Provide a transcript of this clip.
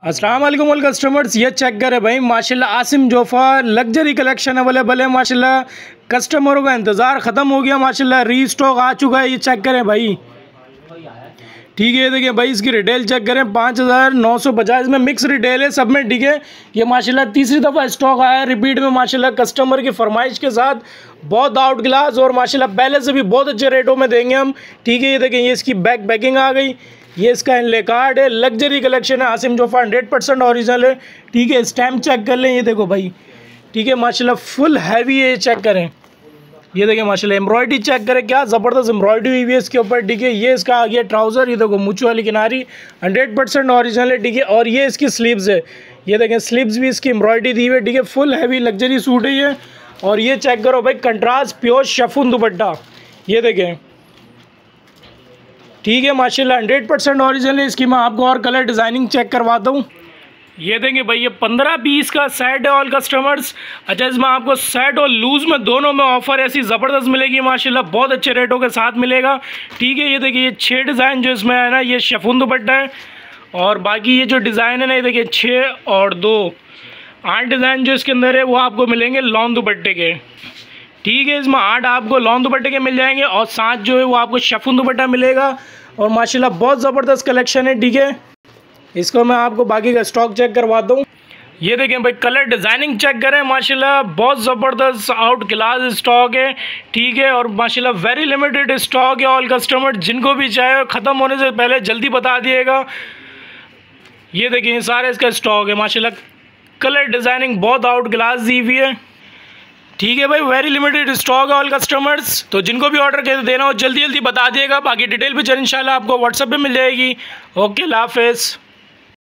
अस्सलाम वालेकुम all customers, ये चेक करें भाई माशाल्लाह Asim Jofa luxury collection available है। माशाल्लाह कस्टमरों का इंतज़ार ख़त्म हो गया, माशाल्लाह रीस्टॉक आ चुका है। ये चेक करें भाई, ठीक है। देखिए भाई इसकी रिटेल चेक करें 5,950, इसमें मिक्स रिटेल है सब में, ठीक है। ये माशाल्लाह तीसरी दफ़ा स्टॉक आया है रिपीट में, माशाल्लाह कस्टमर की फरमाइश के साथ बहुत आउट क्लास और माशाल्लाह पहले से भी बहुत अच्छे रेटों में देंगे हम, ठीक है। ये देखें ये इसकी बैक पैकिंग आ गई, ये इसका इनले कार्ड है, लग्जरी कलेक्शन है, आसिम जोफ़ा 100% ओरिजिनल है, ठीक है। स्टैम्प चेक कर लें, ये देखो भाई, ठीक है। माशाल्लाह फुल हैवी है, ये चेक करें, ये देखिए माशाल्लाह एम्ब्रॉयडरी चेक करें, क्या ज़बरदस्त एम्ब्रॉयडरी हुई है इसके ऊपर, ठीक है। ये इसका आ गया ट्राउज़र, ये देखो मूंछ वाली किनारी 100% ओरिजिनल है, ठीक है। और ये इसकी स्लीव्स है, ये देखें स्लीव्स भी इसकी एम्ब्रॉयडरी दी हुई है, ठीक है। फुल हैवी लग्जरी सूट है ये। और ये चेक करो भाई कंट्रास्ट प्योर शिफॉन दुपट्टा, ये देखें, ठीक है। माशाल्लाह 100% ओरिजिनल है। इसकी मैं आपको और कलर डिज़ाइनिंग चेक करवाता हूँ। ये देंगे भाई, ये 15 पीस का सेट है ऑल कस्टमर्स। अच्छा, इसमें आपको सेट और लूज़ में दोनों में ऑफ़र ऐसी ज़बरदस्त मिलेगी, माशाल्लाह बहुत अच्छे रेटों के साथ मिलेगा, ठीक है। ये देखिए ये 6 डिज़ाइन जो इसमें है ना, ये शिफॉन दुपट्टा है। और बाकी ये जो डिज़ाइन है ना, ये देखिए 6 और 2 8 डिज़ाइन जो इसके अंदर है वो आपको मिलेंगे लॉन दुपट्टे के, ठीक है। इसमें 8 आपको लॉन दुपट्टे के मिल जाएंगे और 7 जो है वो आपको शिफॉन दुपट्टा मिलेगा। और माशाल्लाह बहुत ज़बरदस्त कलेक्शन है, ठीक है। इसको मैं आपको बाकी का स्टॉक चेक करवाता हूँ। ये देखें भाई कलर डिज़ाइनिंग चेक करें, माशाल्लाह बहुत ज़बरदस्त आउट क्लास स्टॉक है, ठीक है। और माशाल्लाह वेरी लिमिटेड स्टॉक है ऑल कस्टमर, जिनको भी चाहे ख़त्म होने से पहले जल्दी बता दिएगा। ये देखें सारे इसका स्टॉक है, माशाल्लाह कलर डिज़ाइनिंग बहुत आउट क्लास दी हुई है, ठीक है भाई। वेरी लिमिटेड स्टॉक है ऑल कस्टमर्स, तो जिनको भी ऑर्डर देना हो जल्दी जल्दी बता दिएगा। बाकी डिटेल भी इंशाल्लाह आपको व्हाट्सएप पे मिल जाएगी। ओके, अल्लाह हाफ़िज़।